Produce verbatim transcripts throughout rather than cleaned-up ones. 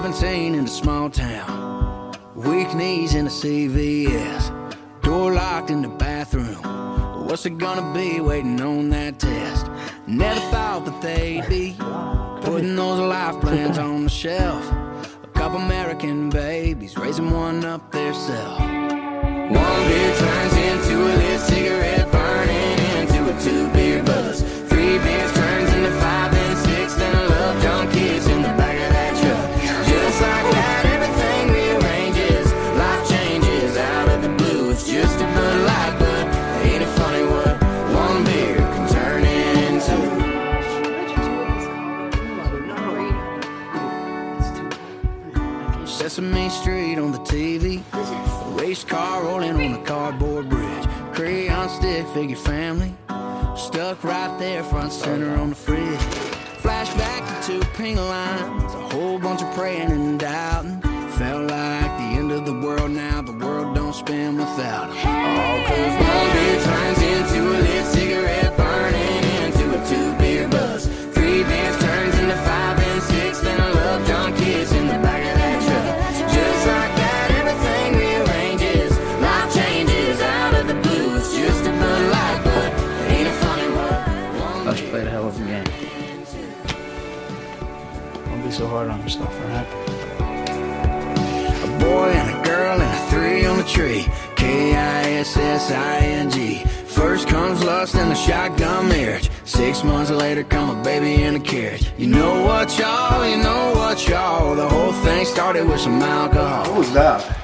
seventeen in a small town, weak knees in a C V S, door locked in the bathroom. What's it gonna be waiting on that test? Never thought that they'd be putting those life plans on the shelf. A couple American babies raising one up theirself. One beer turns into a lit cigarette, burning into a two beer buzz. Three beers turns into five and six, then a love drunk kiss in the back of that truck. Just like that, everything rearranges. Life changes out of the blue. It's just a Bud Light, but ain't it funny what one beer can turn into? Sesame Street on the T V, a race car rolling on a cardboard bridge, crayon stick figure family stuck right there front center on the fridge. Flashback to two pink lines, a whole bunch of praying and doubting. Felt like the end of the world now, the world don't spin without it. All cause one beer turns into a lit cigarette, burning into a two beer buzz. Three beers turns into five and six, then a love drunk kiss in the back of that truck. Just like that, everything rearranges. Life changes out of the blue. It's just a Bud Light, but ain't it funny what one Let's play a hell of a game. Don't be so hard on yourself, alright? A boy and a girl and a three on the tree, K I S S I N G. First comes lust and the shotgun marriage. Six months later come a baby in a carriage. You know what, y'all, you know what, y'all, the whole thing started with some alcohol. What was that?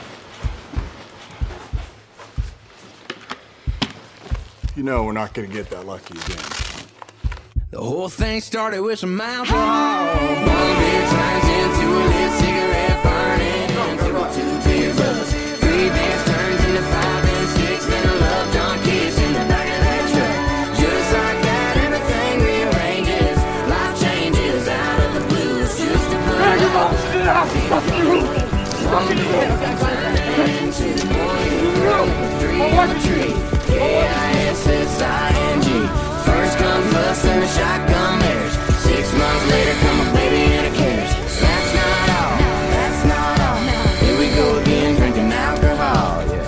You know we're not gonna get that lucky again. The whole thing started with some alcohol. One beer turns into a lit cigarette, burning into a two beer buzz. Three beers turns into five and six, then a love drunk kiss in the back of that truck. Just like that, everything rearranges. Life changes out of the blue. It's just a Bud Light. One beer can turn into one, three on the tree, K I S S I N G. First comes lust and a shotgun marriage. Six months later come a baby in a carriage. That's not all, that's not all. Here we go again, drinking alcohol, yeah.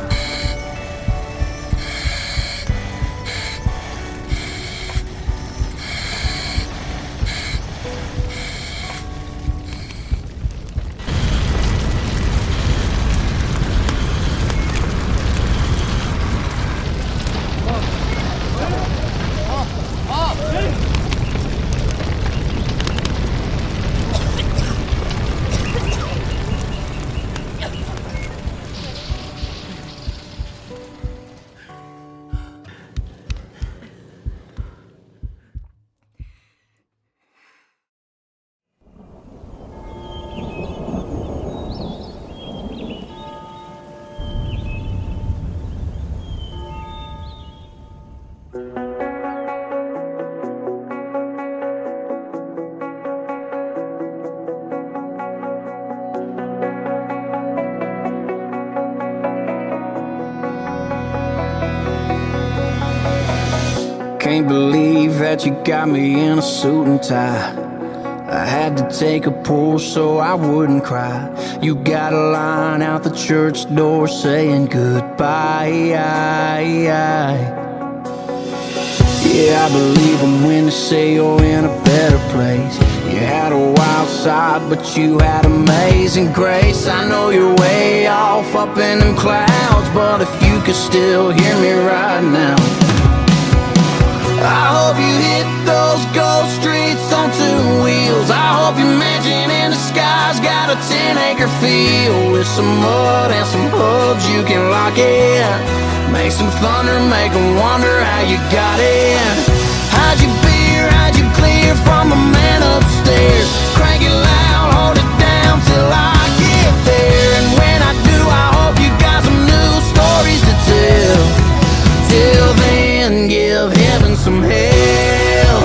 Can't believe that you got me in a suit and tie. I had to take a pull so I wouldn't cry. You got a line out the church door saying goodbye. Yeah, I believe them when they say you're in a better place. You had a wild side, but you had amazing grace. I know you're way off up in them clouds, but if you could still hear me right now, I hope you hit those gold streets on two wheels. I hope your mansion in the sky's got a ten acre field with some mud and some hubs you can lock in. Make some thunder, make them wonder how you got in. How'd you beer, how'd you clear from a man upstairs? Crank it loud, hold it down till I get there. And when I do, I hope you got some new stories to tell. Till then, give heaven some hell.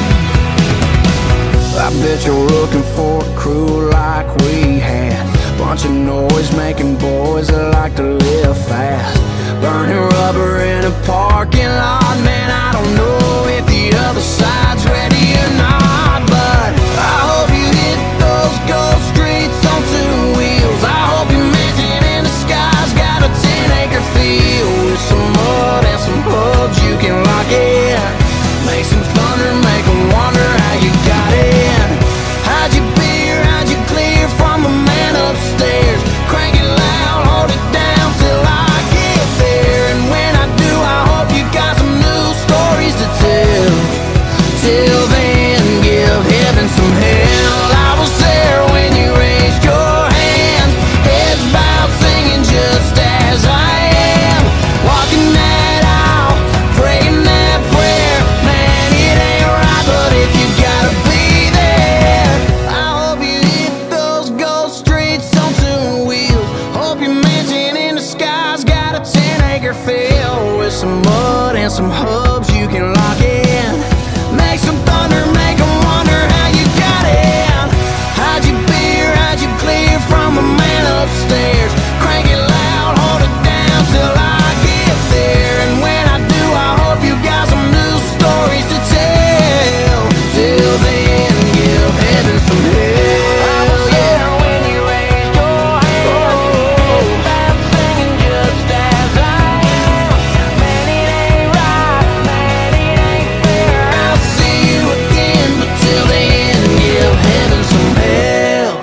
I bet you're looking for a crew like we had. bunch of noise making boys that like to live fast, burning rubber in a parking lot. Man, I don't know if the other side's ready or not, but I hope you hit those gold streets on two wheels. I hope your mansion in the sky's got a ten acre field with some mud and some hubs you can lock in. Make some thunder, make them wonder how you got in. How'd you beer, how'd you clear from the man upstairs? Crank it loud, hold it down till I get there. And when I do, I hope you got some new stories to tell. Till then, give heaven some hell. I was there when you raised your hand, heads bowed, singing just as I am. Walking that aisle, praying that prayer. Man, it ain't right, but if you gotta be there, I hope you hit those gold streets on two wheels. Hope your mansion in the sky's got a ten acre field with some mud and some hubs you can lock in. Make some thunder, make them wonder how you got in. How'd you beer, how'd you clear from the man upstairs? Crank it loud, hold it down till I get there. And when I do, I hope you got some new stories to tell. Till then, give heaven some hell. Yeah, when you raised your hand, I'm singing just as I am. Man, it ain't right, man, it ain't fair. I'll see you again, but till then, give heaven some hell.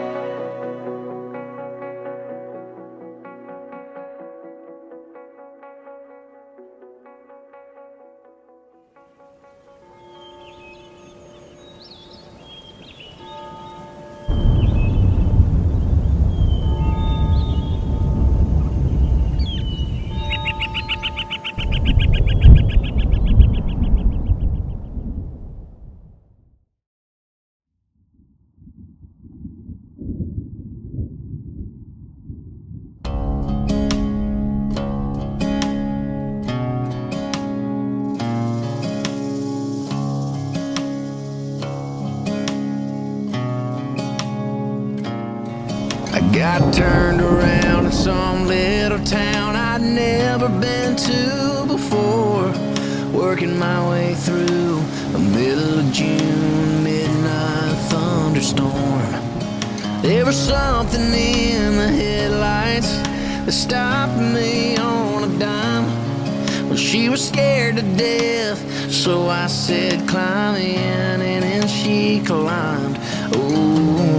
I got turned around in some little town I'd never been to before, working my way through a middle of June midnight thunderstorm. There was something in the headlights that stopped me on a dime. Well, she was scared to death, so I said climb in, and then she climbed. Ooh.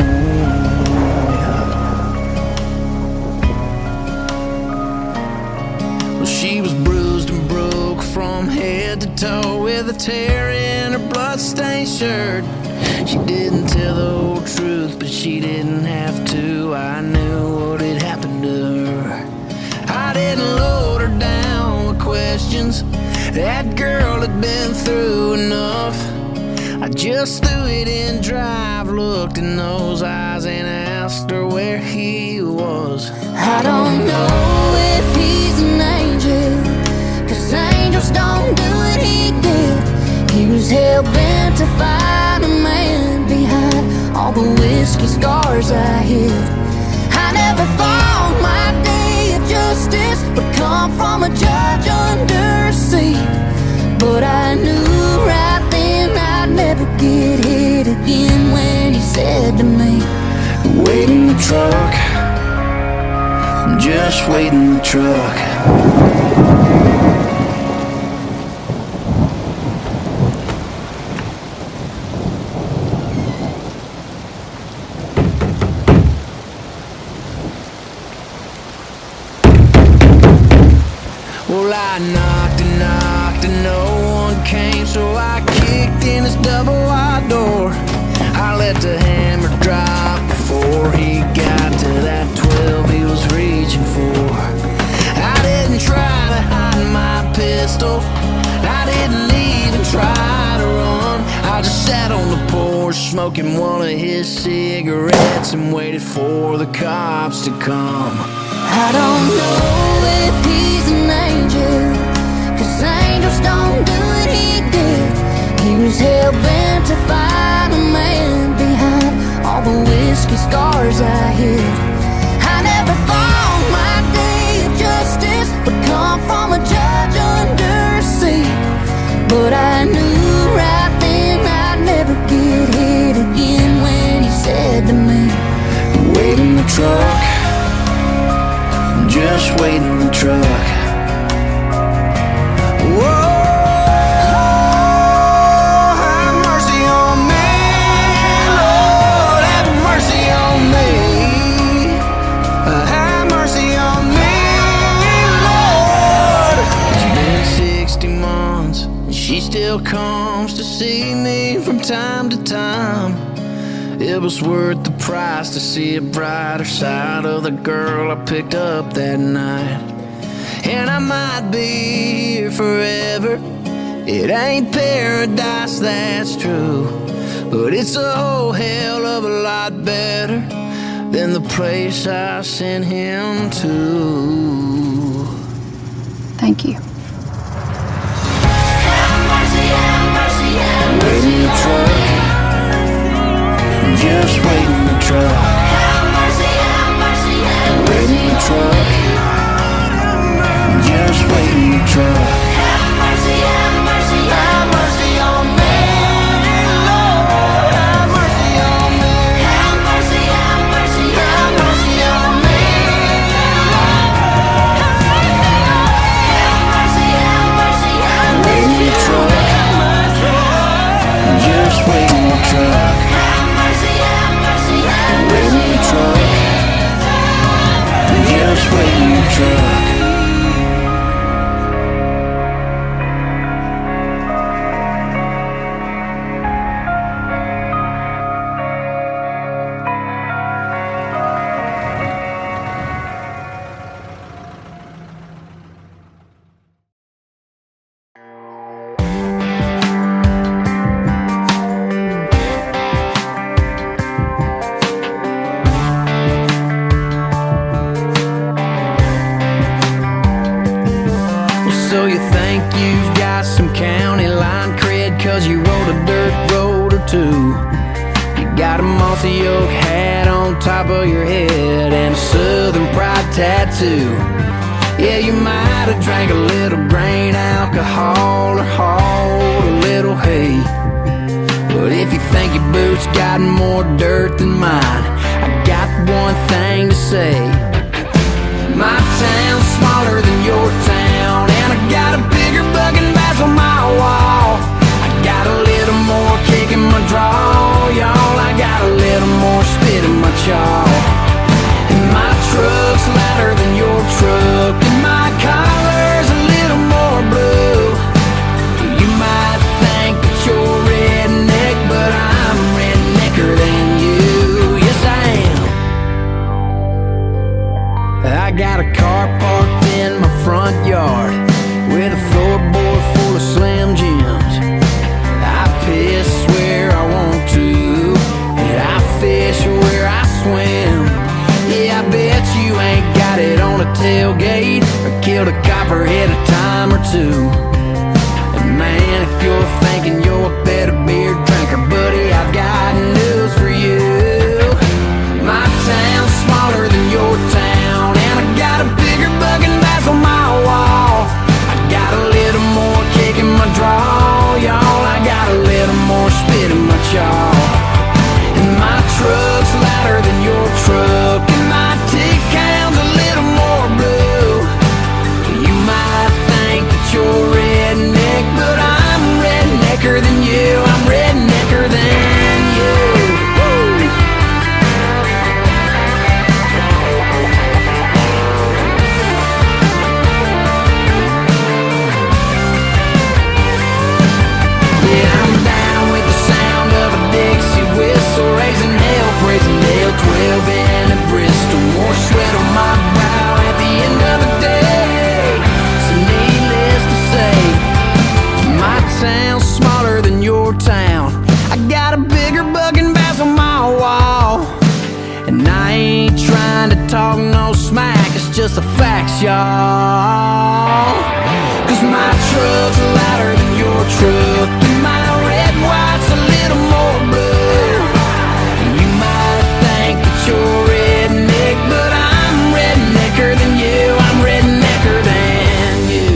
She was bruised and broke from head to toe, with a tear in her blood-stained shirt. She didn't tell the whole truth, but she didn't have to. I knew what had happened to her. I didn't load her down with questions. That girl had been through enough. I just threw it in drive, looked in those eyes, and asked her where he was. I don't know if he's an angel, 'cause angels don't do what he did. He was hell-bent to find a man behind all the whiskey scars I hid. I never thought my day of justice would come from a judge under a seat, but I knew right then I'd never get hit again when he said to me, wait in the truck, just wait in the truck. Well, I knocked and knocked and no one came, so I kicked in his double wide door. I let the hammer drop before he got to that twelve he was reaching for. I didn't try to hide my pistol, I didn't even try to run. I just sat on the porch smoking one of his cigarettes and waited for the cops to come. I don't know if he's an angel, 'cause angels don't do what he did. He was hell-bent to find a man behind all the whiskey scars I hid. just wait in the truck. Whoa, have mercy on me, Lord, have mercy on me. Have mercy on me, Lord. It's been sixty months and she still comes to see me from time to time. It was worth the price to see a brighter side of the girl I picked up that night. And I might be here forever. It ain't paradise, that's true, but it's a whole hell of a lot better than the place I sent him to. Thank you. Have mercy, have mercy, have Wait in mercy the truck, just wait in the truck. Have mercy, have mercy, have Wait in the truck, just wait in the truck. Have mercy, have mercy, have mercy on me, Lord, have mercy on me. have mercy, have mercy, have mercy on me. Have mercy, have mercy, have Wait in mercy the truck, just wait in the truck. Have mercy, have mercy, have Wait in the truck, just wait in the truck. So you think you've got some county line cred cause you rode a dirt road or two. You got a mossy oak hat on top of your head and a Southern Pride tattoo. Yeah, you might have drank a little grain alcohol or hauled a little hay, but if you think your boots got more dirt than mine, I got one thing to say. My town's smaller than your town, and I got a bigger bugging bass on my wall. I got a little more kick in my draw, y'all. I got a little more spit in my chaw. And my truck's louder than your truck, and my collar's a little more blue. You might think that you're redneck, but I'm rednecker than you. Yes, I am. I got a car parked in my front yard with a floorboard full of Slim Jims. I piss where I want to, and I fish where I swim. Yeah, I bet you ain't got it on a tailgate or killed a copperhead a time or two. And man, if you're thinking you're a better beer drinker, buddy, I've got news for you. My town's smaller than your town, and I got a bigger bugging bass on my wall. I got a little more kick in my draw, y'all. I got a little more spit in my chaw. And my truck's louder than your truck, and my tick count's a little more blue. You might think that you're redneck, but I'm rednecker than you. I'm rednecker than you. Woo! Yeah, I'm down with the sound of a Dixie whistle, raising hell, praising hell, twelve in at Bristol. More sweat on my brow at the end of the day. So needless to say, my town's smaller than your town. I got a bigger bugging bass on my wall. And I ain't trying to talk no smack, it's just the facts, y'all. Cause my truck's louder than your truck, and my red white's a little more blue. You might think that you're redneck, but I'm rednecker than you. I'm rednecker than you.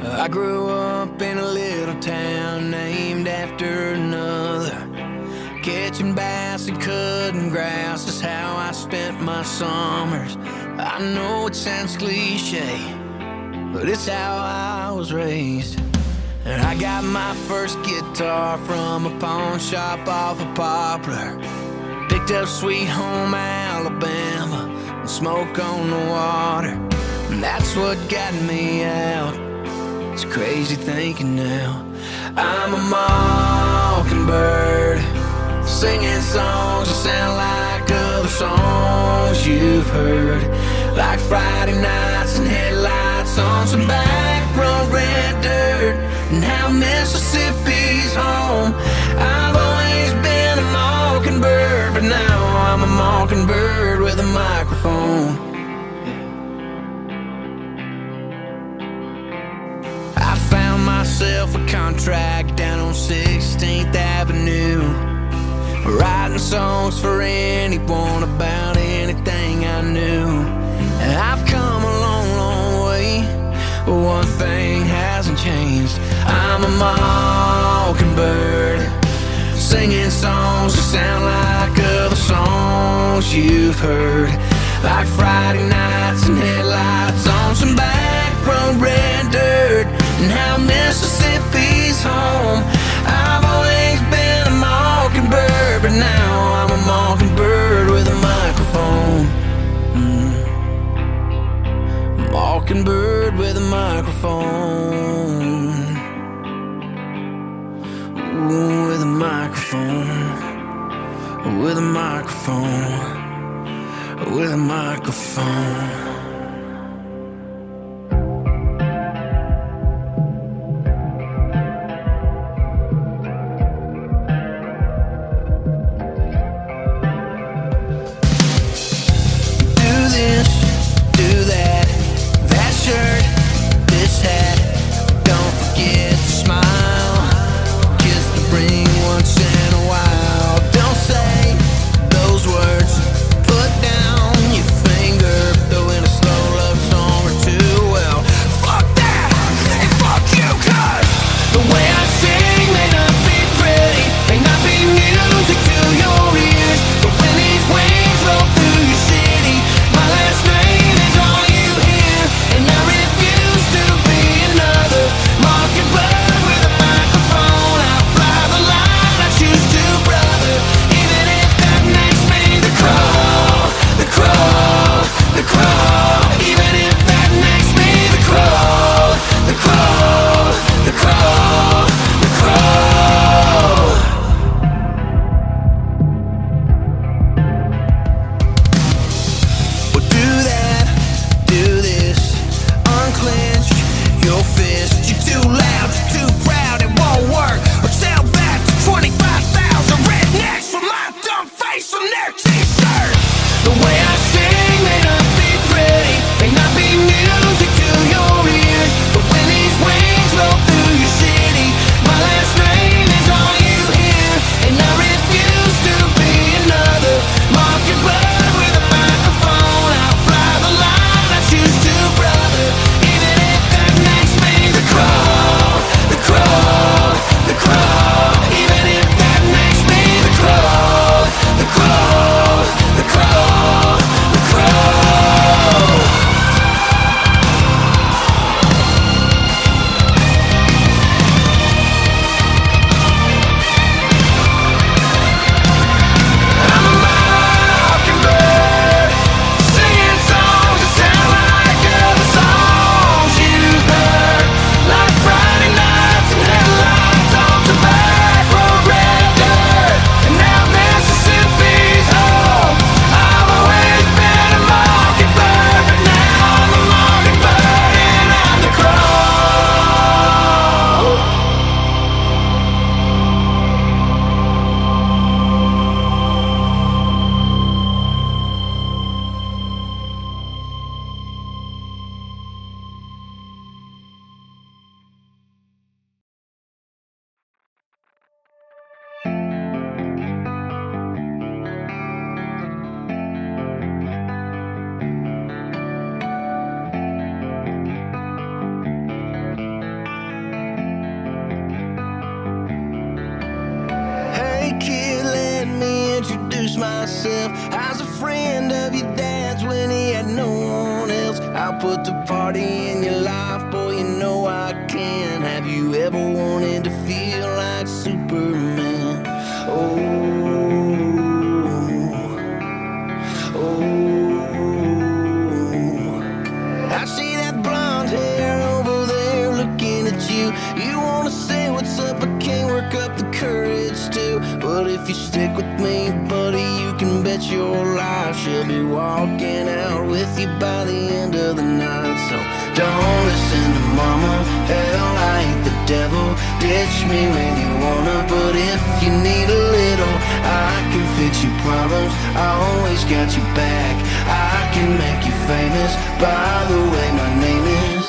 I grew up in a little town named after another. Catching bass and cutting grass is how I spent my summers. I know it sounds cliche, but it's how I was raised. And I got my first guitar from a pawn shop off of Poplar. Picked up Sweet Home Alabama and Smoke on the Water. And that's what got me out. It's crazy thinking now. I'm a mockingbird, singing songs that sound like other songs you've heard. Like Friday nights and headlights on some back road red dirt. And how Mississippi's home. I've always been a mockingbird, but now I'm a mockingbird with a microphone. I found myself a contract down on sixteenth Avenue, writing songs for anyone about anything I knew. And I've come a long, long way, but one thing hasn't changed. I'm a mockingbird, singing songs that sound like other songs you've heard. Like Friday nights and headlights on some back road red dirt. And how Mississippi's home. I've always been a mockingbird, but now I'm a mockingbird with a microphone. Mm. Mockingbird with a microphone. Ooh, with a microphone. With a microphone. With a microphone. Those words, put down your finger, throw in a myself as a friend of your dad's when he had no one else. I'll put the party in your life, boy, you know I can. Have you ever wanted to feel like Superman? Oh, oh, I see that blonde hair over there looking at you. You wanna say what's up, but can't work up the courage to. But if you stick with me, buddy, you can bet your life she'll be walking out with you by the end of the night. So don't listen to mama, hell, I ain't the devil. Ditch me when you wanna, but if you need a little, I can fix your problems, I always got you back. I can make you famous, by the way my name is.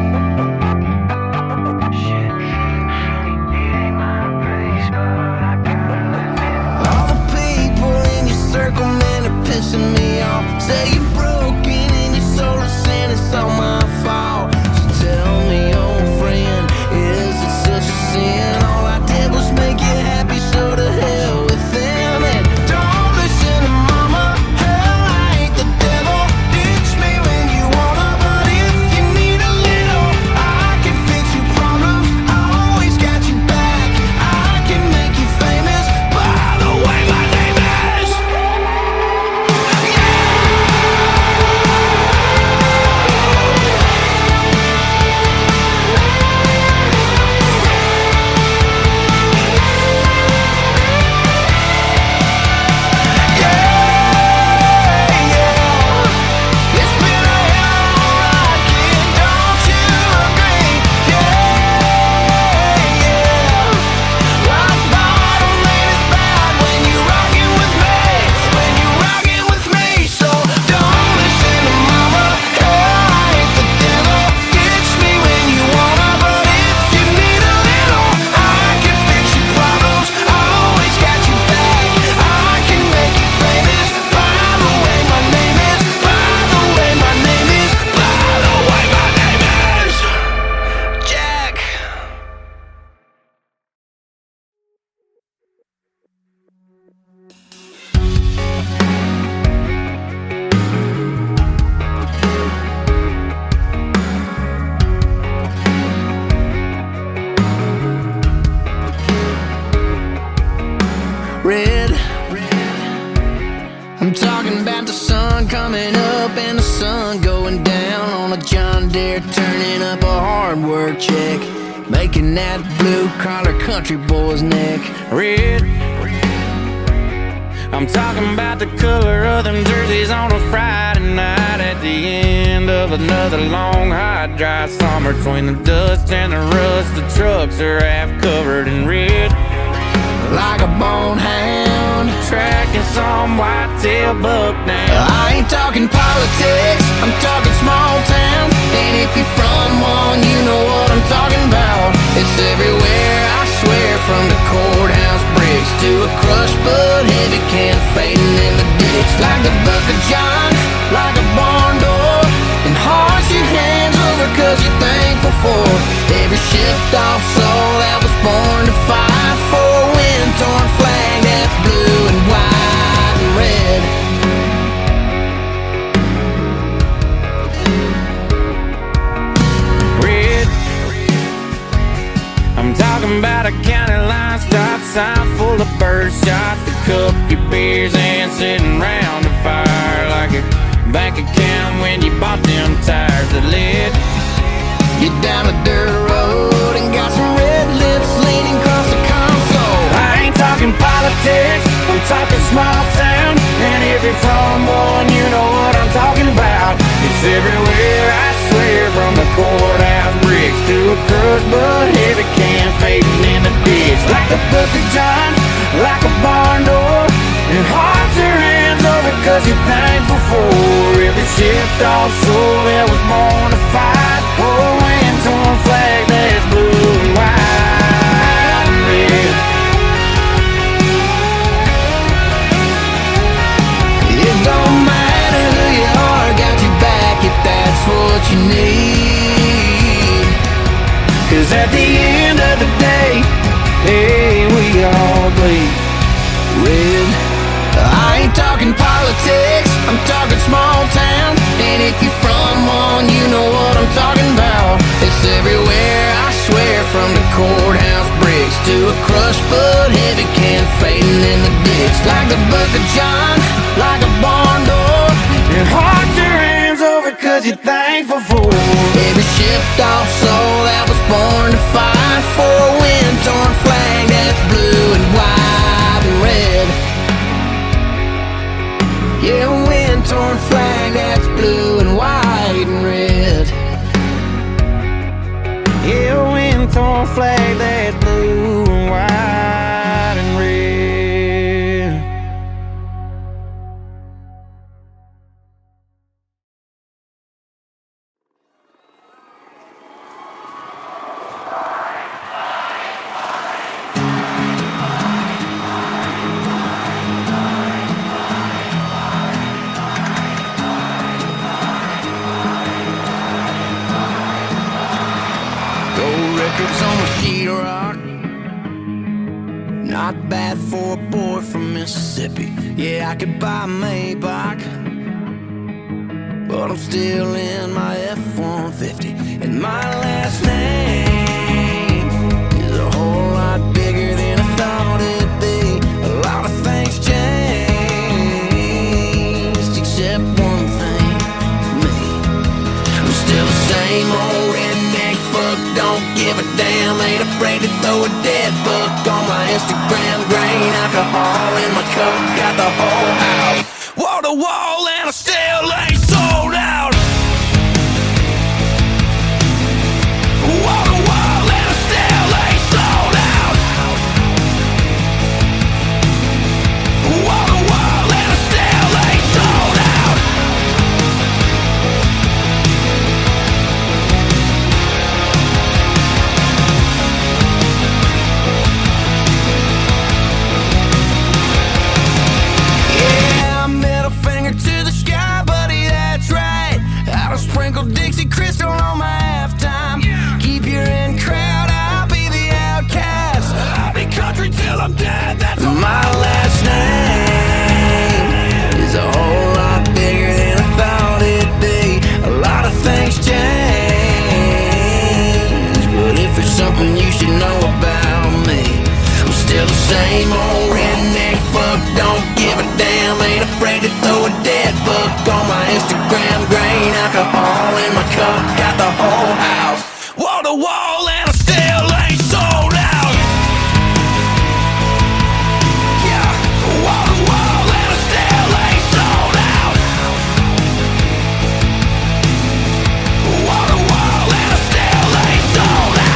All the people in your circle, man, are pissing me off. Say you're broken and your soul is sin, it's all my fault. So tell me, old friend, is it such a sin? All I did was make you happy, so to hell with them. And don't listen to mama, hell, I ain't the devil. Ditch me when you wanna, but if you need a little, I can fix your problems, I always got you back. I can make you famous, by the way my name is. It's been a hell of a ride, kid, don't you agree? Yeah, yeah. Rock bottom ain't as bad when you rockin' with me, when you rockin' with me. So don't listen to mama, hell, I ain't the devil. Ditch me when you wanna, but if you need a little, I can fix your problems, I always got you back. I can make you famous, by the way my name is, by the way my name is, by the way my name is Jack. Red, I'm talking about the sun coming up and the sun going down on a John Deere, turning up a hard work check, making that blue collar country boy's neck red. I'm talking about the color of them jerseys on a Friday night at the end of another long, hot, dry summer. Between the dust and the rust, the trucks are half covered in red. Like a bone hound, tracking some white-tail buck now. I ain't talking politics, I'm talking small town. And if you're from one, you know what I'm talking about. It's everywhere, I swear, from the courthouse bricks to a crushed but heavy can fading in the ditch. Like the Buck of John, like a barn door, and hearts your hands over cause you're thankful for every shipped off soul that was born to fight for a wind-torn flag that's blue and white and red. Red. I'm talking about a county line stop sign full of birdshot, to cup your beers and sitting round a fire like a bank account when you bought them tires that lit. You're down a dirt road and got some red lips leaning across the console. I ain't talking politics, I'm talking small town. And if you're from one, you know what I'm talking about. It's everywhere, I swear, from the courthouse bricks to a crushed but heavy can fading in the ditch. Like the Book of John, like a barn door, and hearts are hands over cause you're thankful for every shipped off soul that was born to fight for a wind-torn flag that's blue and white and red. It don't matter who you are, got your back if that's what you need. Cause at the end of the day, hey, we all bleed red. I ain't talking the book of John like a barn door. And heart your hands over cause you're thankful for every shipped off soul that was born to fight for a wind-torn flag that's blue and white and red. Yeah, a wind-torn flag that's blue and white and red. Yeah, a wind-torn flag that's blue and white and red. Records on my sheetrock, not bad for a boy from Mississippi. Yeah, I could buy a Maybach, but I'm still in my F one fifty. And my last name is a whole lot bigger than I thought it'd be. A lot of things changed, except one thing, me. I'm still the same old redneck fuck, don't give a damn, ain't afraid to throw a dead buck on my Instagram. Grain alcohol in my cup, got the whole house wall to wall, and I still ain't sold out. Wall to wall, and I still ain't sold out. Wall to wall, and I still ain't sold out. Sprinkle Dixie Crystal on my halftime. Keep your in crowd, I'll be the outcast. I'll be country till I'm dead, that's my last name is a whole lot bigger than I thought it'd be. A lot of things change, but if there's something you should know about me, I'm still the same old redneck fuck, don't give a damn, ain't afraid to throw a dead buck on my Instagram. Grain alcohol in my cup, got the whole house wall to wall, and I still ain't sold out. Yeah, wall to wall, and I still ain't sold out. Wall to wall, and I still ain't sold out.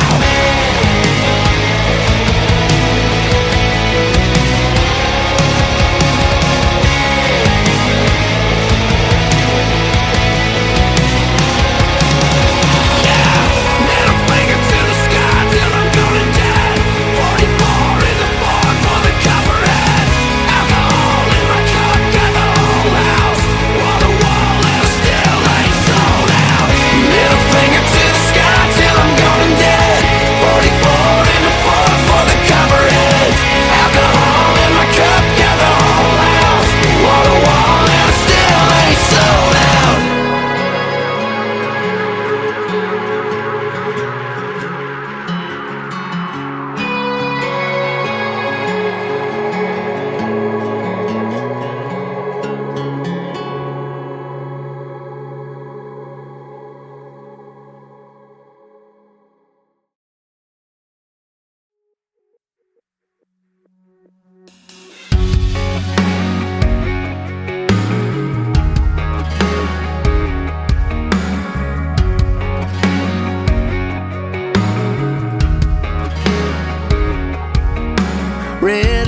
Red,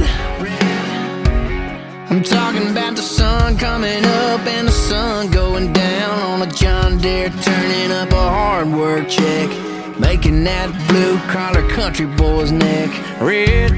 I'm talking about the sun coming up and the sun going down on a John Deere, turning up a hard work check, making that blue collar country boy's neck red.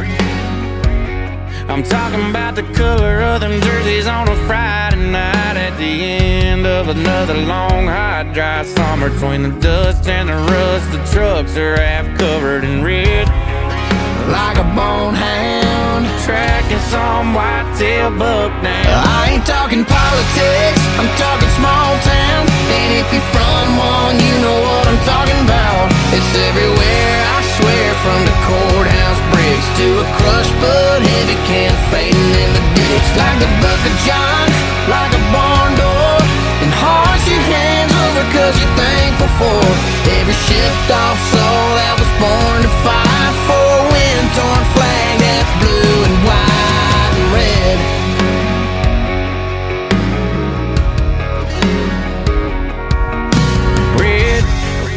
I'm talking about the color of them jerseys on a Friday night at the end of another long, hot, dry summer. Between the dust and the rust, the trucks are half covered in red, like a bone hound tracking some white-tail buck down. I ain't talking politics, I'm talking small town. And if you're from one, you know what I'm talking about. It's everywhere, I swear, from the courthouse bricks to a crushed but heavy can fading in the ditch. the book of John, like a barn door, and hearts your hands over cause you're thankful for every shipped off soul that was born to fight for a wind-torn flag that's blue and white and red. Red,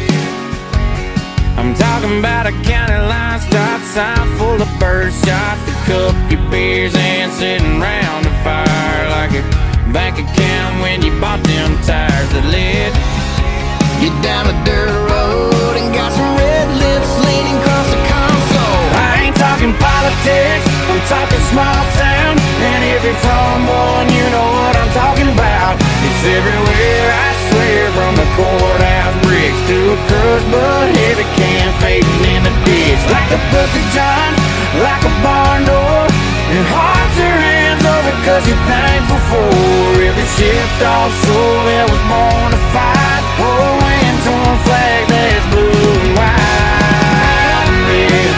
I'm talking about a county line stop sign full of birdshot to cup your beers and sitting round the fire like a bank account when you bought them tires that lit you down a dirt road and got some red lips leaning across the console. I ain't talking politics, I'm talking small town, and if you're from one, you know what I'm talking about. It's everywhere, I swear, from the courthouse bricks to a crushed but heavy can fading in the ditch. Like the book of John, like a barn door, and hearts your hands over cause you're thankful for every shipped off soul that was born to fight for a wind-torn flag that's blue and white and red.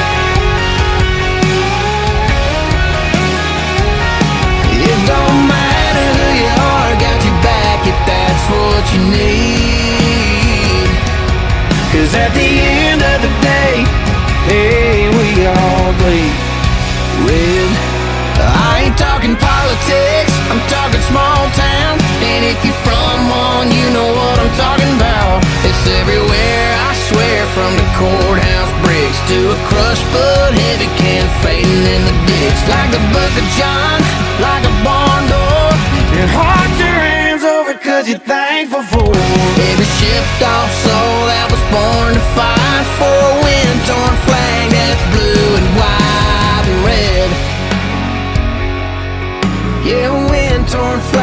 It don't matter who you are, got your back if that's what you need. Cause at the end of the day, hey, we all bleed red. I ain't talking politics, I'm talking small town, and if you're from one, you know what I'm talking about. It's everywhere, I swear, from the courthouse bricks to a crushed but heavy can fading in the ditch. Like the book of John, like a barn door, and heart your hands over cause you're thankful for every shipped off soul that was born to fight for a wind-torn flag that's blue and white and red. Yeah, wind-torn flag.